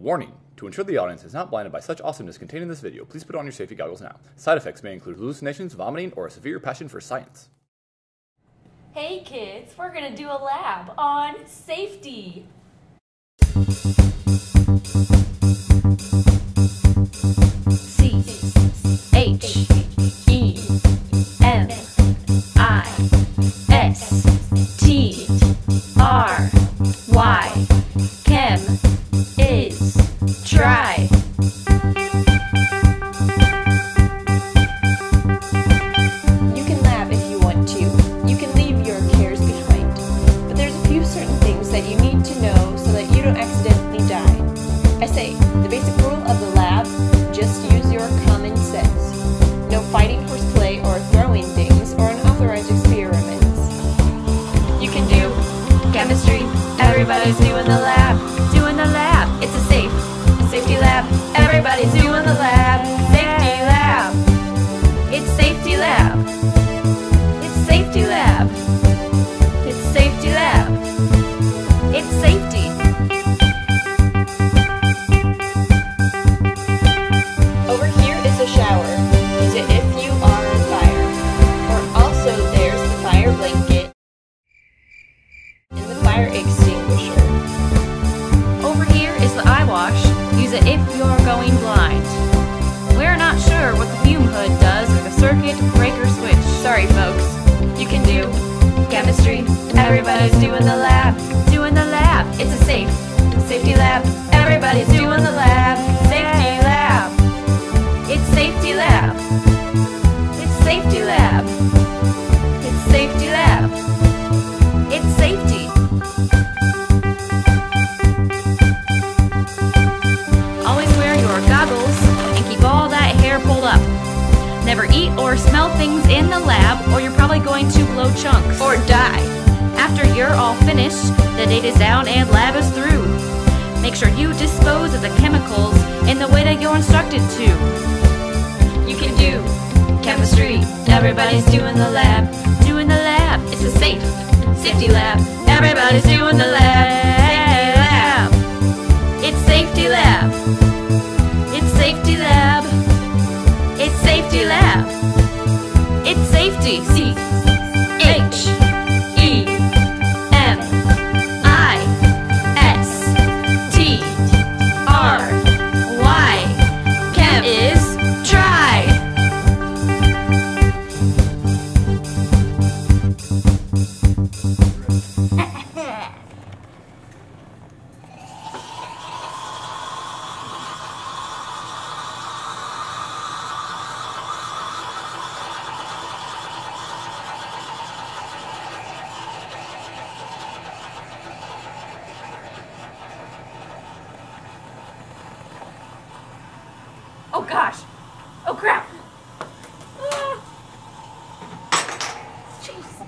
Warning! To ensure the audience is not blinded by such awesomeness contained in this video, please put on your safety goggles now. Side effects may include hallucinations, vomiting, or a severe passion for science. Hey kids, we're gonna do a lab on safety. C-H-E-M-I-S-T-R-Y. Chem is try. You can lab if you want to. You can leave your cares behind. But there's a few certain things that you need to know so that you don't accidentally die. I say, the basic rule of the lab, just use your common sense. No fighting, horseplay, or throwing things, or unauthorized experiments. You can do chemistry. Everybody's doing the lab. Doing the lab. It's a safety lab. Everybody's doing the lab. Safety lab. It's safety lab. It's safety lab. It's safety lab. It's safety. Over here is a shower. Use it if you are on fire. Or also there's the fire blanket and the fire extinguisher. Over here is the eye wash. Use it if you're going blind. We're not sure what the fume hood does or the circuit breaker switch. Sorry folks. You can do chemistry. Everybody's doing the lab. Doing the lab. It's a safety lab. Everybody's doing the lab. Safety lab. It's safety lab. It's safety lab. It's safety lab. It's safety. Always wear your goggles and keep all that hair pulled up. Never eat or smell things in the lab or you're probably going to blow chunks or die. After you're all finished, the data's down and lab is through. Make sure you dispose of the chemicals in the way that you're instructed to. You can do chemistry. Everybody's doing the lab. Doing the lab. It's a safety lab. Everybody's doing the lab. It's safety lab. It's safety lab. It's safety lab. It's safety. C-H-E-M-I-S-T-R-Y. Chem is try. Oh gosh! Oh crap! Jeez.